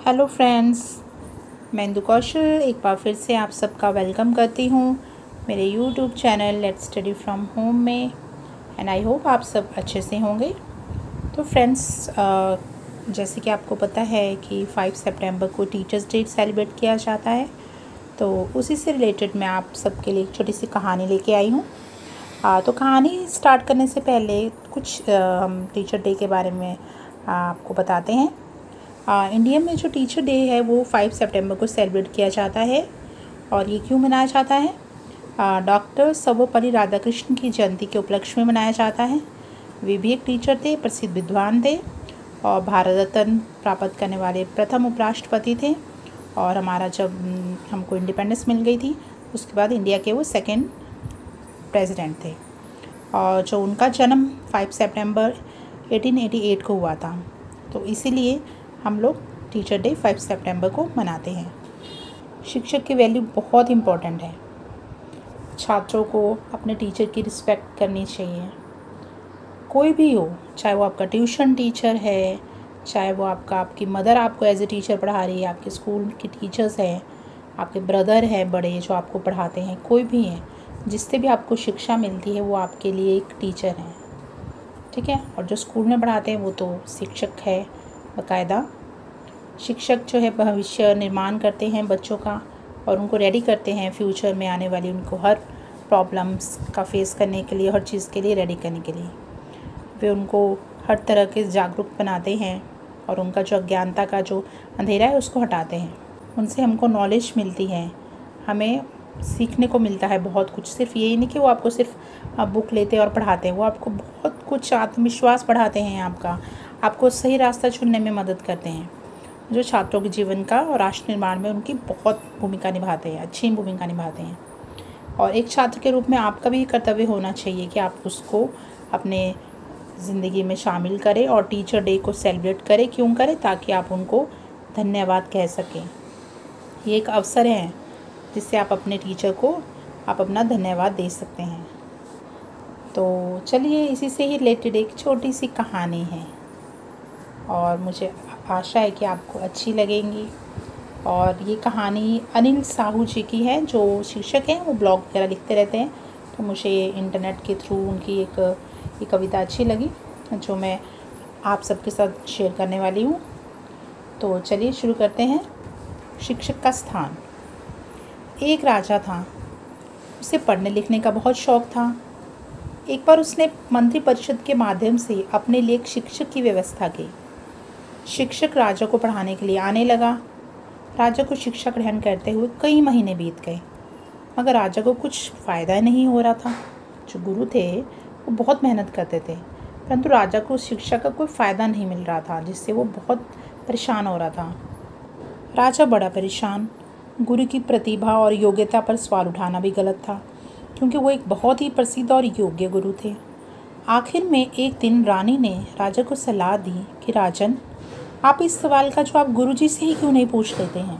Hello friends, मैं इंदु कौशल एक बार फिर से आप सबका वेलकम करती हूँ मेरे YouTube channel let's study from home में। एंड आई होप आप सब अच्छे से होंगे। तो फ्रेंड्स, जैसे कि आपको पता है कि 5 सितंबर को टीचर्स डे सेलिब्रेट किया जाता है, तो उसी से रिलेटेड मैं आप सबके लिए एक छोटी सी कहानी लेके आई हूँ। तो कहानी स्टार्ट करने से पहले कुछ हम टीचर डे के बारे में आपको बताते हैं। इंडिया में जो टीचर डे है वो 5 सितंबर को सेलिब्रेट किया जाता है। और ये क्यों मनाया जाता है? डॉक्टर सर्वपल्ली राधाकृष्णन की जयंती के उपलक्ष्य में मनाया जाता है। वे भी एक टीचर थे, प्रसिद्ध विद्वान थे और भारत रत्न प्राप्त करने वाले प्रथम उपराष्ट्रपति थे। और हमारा जब हमको इंडिपेंडेंस मिल गई थी उसके बाद इंडिया के वो सेकंड प्रेसिडेंट थे। और जो उनका जन्म 5 सितंबर 1888 को हुआ था, तो इसीलिए हम लोग टीचर डे 5 सितंबर को मनाते हैं। शिक्षक की वैल्यू बहुत इम्पोर्टेंट है। छात्रों को अपने टीचर की रिस्पेक्ट करनी चाहिए। कोई भी हो, चाहे वो आपका ट्यूशन टीचर है, चाहे वो आपकी मदर आपको एज ए टीचर पढ़ा रही है, आपके स्कूल की टीचर्स हैं, आपके ब्रदर हैं बड़े जो आपको पढ़ाते हैं, कोई भी हैं, जिससे भी आपको शिक्षा मिलती है वो आपके लिए एक टीचर हैं। ठीक है। और जो स्कूल में पढ़ाते हैं वो तो शिक्षक है बाकायदा। शिक्षक जो है भविष्य निर्माण करते हैं बच्चों का और उनको रेडी करते हैं फ्यूचर में आने वाली उनको हर प्रॉब्लम्स का फेस करने के लिए, हर चीज़ के लिए रेडी करने के लिए। वे उनको हर तरह के जागरूक बनाते हैं और उनका जो अज्ञानता का जो अंधेरा है उसको हटाते हैं। उनसे हमको नॉलेज मिलती है, हमें सीखने को मिलता है बहुत कुछ। सिर्फ यही नहीं कि वो आपको सिर्फ बुक लेते और पढ़ाते हैं, वो आपको बहुत कुछ आत्मविश्वास बढ़ाते हैं, आपको सही रास्ता चुनने में मदद करते हैं, जो छात्रों के जीवन का और राष्ट्र निर्माण में उनकी बहुत भूमिका निभाते हैं, अच्छी भूमिका निभाते हैं। और एक छात्र के रूप में आपका भी कर्तव्य होना चाहिए कि आप उसको अपने ज़िंदगी में शामिल करें और टीचर डे को सेलिब्रेट करें। क्यों करें? ताकि आप उनको धन्यवाद कह सकें। ये एक अवसर है जिससे आप अपने टीचर को आप अपना धन्यवाद दे सकते हैं। तो चलिए, इसी से ही रिलेटेड एक छोटी सी कहानी है और मुझे आशा है कि आपको अच्छी लगेंगी। और ये कहानी अनिल साहू जी की है, जो शिक्षक हैं, वो ब्लॉग वगैरह लिखते रहते हैं। तो मुझे इंटरनेट के थ्रू उनकी एक कविता अच्छी लगी जो मैं आप सबके साथ शेयर करने वाली हूँ। तो चलिए शुरू करते हैं। शिक्षक का स्थान। एक राजा था, उसे पढ़ने लिखने का बहुत शौक़ था। एक बार उसने मंत्रिपरिषद के माध्यम से अपने लिए एक शिक्षक की व्यवस्था की। शिक्षक राजा को पढ़ाने के लिए आने लगा। राजा को शिक्षा ग्रहण करते हुए कई महीने बीत गए, मगर राजा को कुछ फ़ायदा नहीं हो रहा था। जो गुरु थे वो बहुत मेहनत करते थे, परंतु राजा को शिक्षा का कोई फ़ायदा नहीं मिल रहा था, जिससे वो बहुत परेशान हो रहा था। राजा बड़ा परेशान। गुरु की प्रतिभा और योग्यता पर सवाल उठाना भी गलत था, क्योंकि वो एक बहुत ही प्रसिद्ध और योग्य गुरु थे। आखिर में एक दिन रानी ने राजा को सलाह दी कि राजन, आप इस सवाल का जवाब गुरुजी से ही क्यों नहीं पूछ लेते हैं।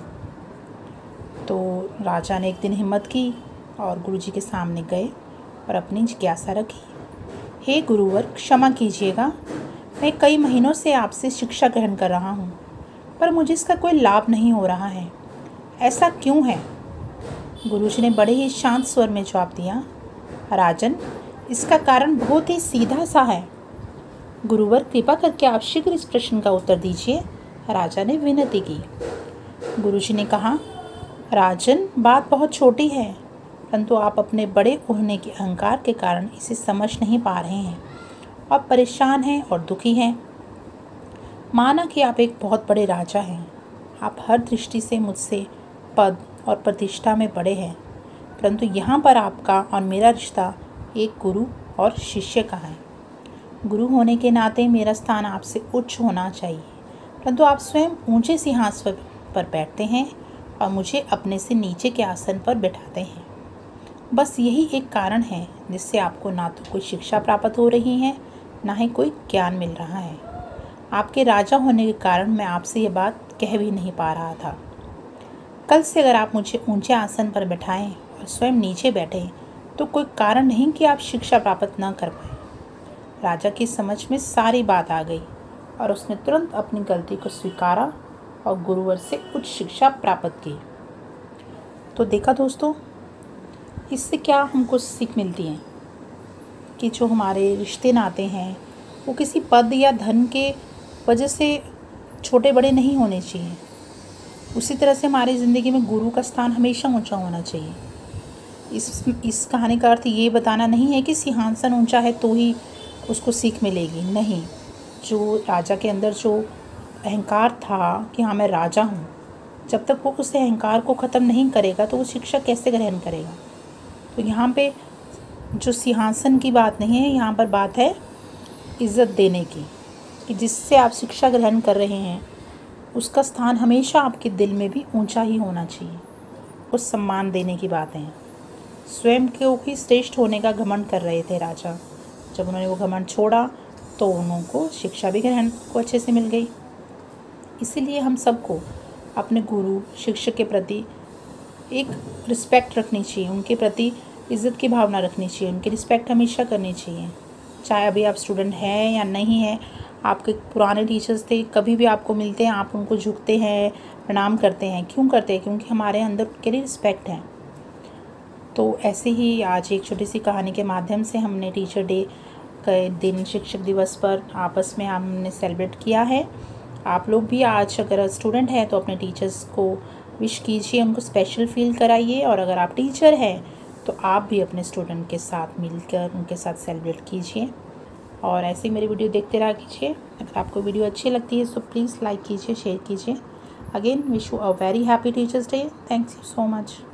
तो राजा ने एक दिन हिम्मत की और गुरुजी के सामने गए और अपनी जिज्ञासा रखी। हे गुरुवर, क्षमा कीजिएगा, मैं कई महीनों से आपसे शिक्षा ग्रहण कर रहा हूँ, पर मुझे इसका कोई लाभ नहीं हो रहा है। ऐसा क्यों है? गुरुजी ने बड़े ही शांत स्वर में जवाब दिया, राजन, इसका कारण बहुत ही सीधा सा है। गुरुवर, कृपा करके आप शीघ्र इस प्रश्न का उत्तर दीजिए, राजा ने विनती की। गुरुजी ने कहा, राजन, बात बहुत छोटी है, परंतु आप अपने बड़े होने के अहंकार के कारण इसे समझ नहीं पा रहे हैं और परेशान हैं और दुखी हैं। माना कि आप एक बहुत बड़े राजा हैं, आप हर दृष्टि से मुझसे पद और प्रतिष्ठा में बड़े हैं, परंतु यहाँ पर आपका और मेरा रिश्ता एक गुरु और शिष्य का है। गुरु होने के नाते मेरा स्थान आपसे उच्च होना चाहिए, परंतु आप स्वयं ऊंचे सिंहासन पर बैठते हैं और मुझे अपने से नीचे के आसन पर बैठाते हैं। बस यही एक कारण है जिससे आपको ना तो कोई शिक्षा प्राप्त हो रही है, ना ही कोई ज्ञान मिल रहा है। आपके राजा होने के कारण मैं आपसे ये बात कह भी नहीं पा रहा था। कल से अगर आप मुझे ऊंचे आसन पर बैठाएं और स्वयं नीचे बैठें, तो कोई कारण नहीं कि आप शिक्षा प्राप्त न कर पाएँ। राजा की समझ में सारी बात आ गई और उसने तुरंत अपनी गलती को स्वीकारा और गुरुवर से उच्च शिक्षा प्राप्त की। तो देखा दोस्तों, इससे क्या हमको सीख मिलती है कि जो हमारे रिश्ते नाते हैं वो किसी पद या धन के वजह से छोटे बड़े नहीं होने चाहिए। उसी तरह से हमारी ज़िंदगी में गुरु का स्थान हमेशा ऊंचा होना चाहिए। इस कहानी का अर्थ ये बताना नहीं है कि सिंहासन ऊंचा है तो ही उसको सीख मिलेगी, नहीं। जो राजा के अंदर जो अहंकार था कि हाँ मैं राजा हूँ, जब तक वो उस अहंकार को ख़त्म नहीं करेगा तो वो शिक्षा कैसे ग्रहण करेगा। तो यहाँ पे जो सिंहासन की बात नहीं है, यहाँ पर बात है इज़्ज़त देने की, कि जिससे आप शिक्षा ग्रहण कर रहे हैं उसका स्थान हमेशा आपके दिल में भी ऊंचा ही होना चाहिए। उस सम्मान देने की बात है। स्वयं को ही श्रेष्ठ होने का घमंड कर रहे थे राजा। जब उन्होंने वो घमंड छोड़ा तो उनको शिक्षा भी ग्रहण को अच्छे से मिल गई। इसीलिए हम सबको अपने गुरु शिक्षक के प्रति एक रिस्पेक्ट रखनी चाहिए, उनके प्रति इज़्ज़त की भावना रखनी चाहिए, उनकी रिस्पेक्ट हमेशा करनी चाहिए। चाहे अभी आप स्टूडेंट हैं या नहीं हैं, आपके पुराने टीचर्स थे, कभी भी आपको मिलते हैं आप उनको झुकते हैं, प्रणाम करते हैं। क्यों करते हैं? क्योंकि हमारे अंदर उनके लिए रिस्पेक्ट है। तो ऐसे ही आज एक छोटी सी कहानी के माध्यम से हमने टीचर डे के दिन, शिक्षक दिवस पर आपस में हमने सेलिब्रेट किया है। आप लोग भी आज अगर स्टूडेंट हैं तो अपने टीचर्स को विश कीजिए, उनको स्पेशल फील कराइए। और अगर आप टीचर हैं तो आप भी अपने स्टूडेंट के साथ मिलकर उनके साथ सेलिब्रेट कीजिए। और ऐसे ही मेरी वीडियो देखते रहा कीजिए। अगर आपको वीडियो अच्छी लगती है तो प्लीज़ लाइक कीजिए, शेयर कीजिए। Again wish you a very happy teachers day. Thanks you so much.